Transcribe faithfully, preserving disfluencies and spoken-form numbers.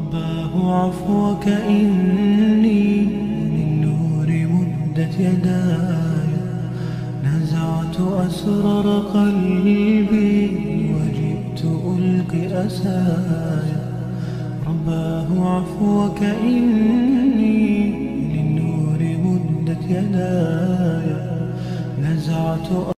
رباه عفوك إني للنور مدت يداي، نزعت أسرار قلبي وجئت ألقي أسايا. رباه عفوك إني للنور مدت يداي، نزعت